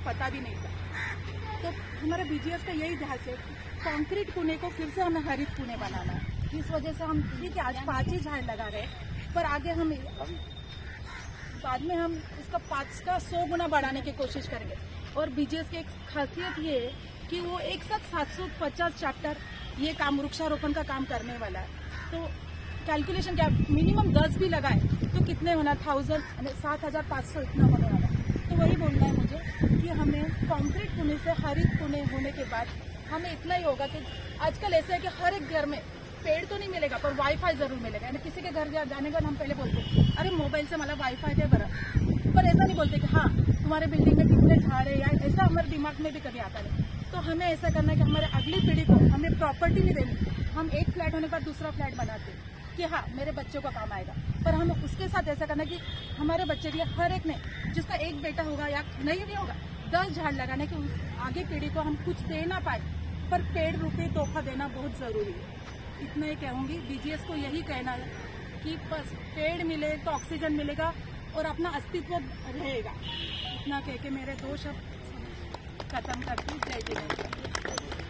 पता भी नहीं था। तो हमारा बीजीएस का यही ध्यान है, कंक्रीट पुणे को फिर से हमें हरित पुणे बनाना है। इस वजह से हम ठीक है आज 5 ही झाड़ लगा रहे, पर आगे हम बाद में हम इसका 5 का 100 गुना बढ़ाने की कोशिश करेंगे। और बीजीएस की एक खासियत ये है कि वो एक साथ 750 चैप्टर ये काम वृक्षारोपण का काम करने वाला है। तो कैलकुलेशन क्या, मिनिमम 10 भी लगाए तो कितने होना, 7,500 इतना होने वाला। तो वही बोलना है मुझे कि हमें कंक्रीट पुणे से हरित पुणे होने के बाद हमें इतना ही होगा कि आजकल ऐसा है कि हर एक घर में पेड़ तो नहीं मिलेगा पर वाईफाई जरूर मिलेगा। यानी किसी के घर जाने का हम पहले बोलते अरे मोबाइल से मला वाईफाई दे बरा, पर ऐसा नहीं बोलते कि हाँ तुम्हारे बिल्डिंग में कितने झाड़ है, या ऐसा हमारे दिमाग में भी कभी आता नहीं। तो हमें ऐसा करना है कि हमारे अगली पीढ़ी को हमें प्रॉपर्टी नहीं देनी, हम एक फ्लैट होने पर दूसरा फ्लैट बनाते कि हाँ मेरे बच्चों का काम आएगा, पर हम उसके साथ ऐसा करना कि हमारे बच्चे के लिए हर एक ने जिसका एक बेटा होगा या नहीं होगा 10 झाड़ लगाने की आगे पीढ़ी को हम कुछ दे ना पाए, पर पेड़ रुपये तोहफा देना बहुत जरूरी है। इतना ही कहूँगी, बीजीएस को यही कहना है कि बस पेड़ मिले तो ऑक्सीजन मिलेगा और अपना अस्तित्व रहेगा। इतना कह के मेरे 2 शब्द खत्म करती हूँ। जय जय।